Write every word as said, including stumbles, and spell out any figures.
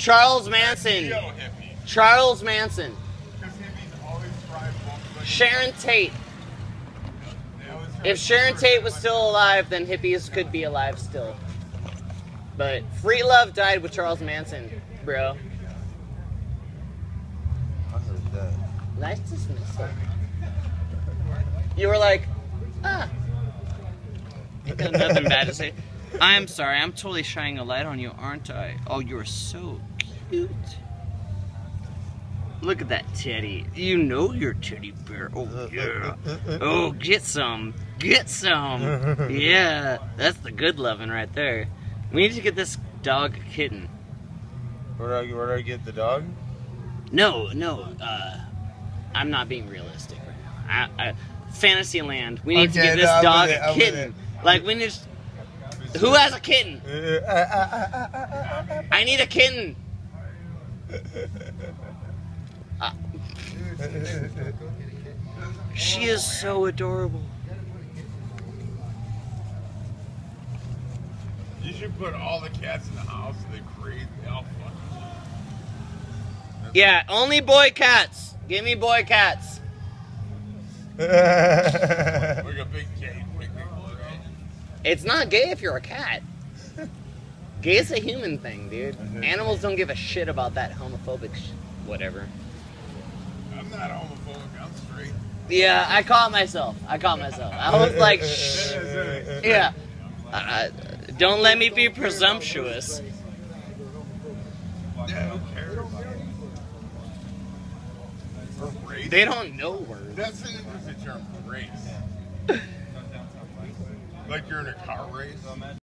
Charles Manson. Yo, hippie. Charles Manson. Because hippies always try both. Sharon Tate. They always try If to Sharon separate Tate was still alive, then hippies could be alive still. But Free Love died with Charles Manson, bro. I heard that. Nice dismissal. You were like, ah. You got nothing bad to say. I'm sorry, I'm totally shining a light on you, aren't I? Oh, you're so cute. Look at that teddy. You know your teddy bear. Oh, yeah. Oh, get some. Get some. Yeah, that's the good loving right there. We need to get this dog a kitten. Where do I, where do I get the dog? No, no, uh, I'm not being realistic right now. I, I, Fantasyland. We need Okay, to get this no, I'm dog with it, a I'm with kitten. Like, we need to... Who has a kitten? I need a kitten. Uh, she is so adorable. You should put all the cats in the house. They create alpha. Yeah, only boy cats. Give me boy cats. Like a big cage. Big, big blood. It's not gay if you're a cat. Gay is a human thing, dude. Animals don't give a shit about that homophobic sh whatever. I'm not homophobic. I'm straight. Yeah, I caught myself. I caught myself. I was like, shh. Yeah. Uh, don't let me be presumptuous. Yeah, who cares? Race? They don't know words. That's an interesting term. Race. Like you're in a car race.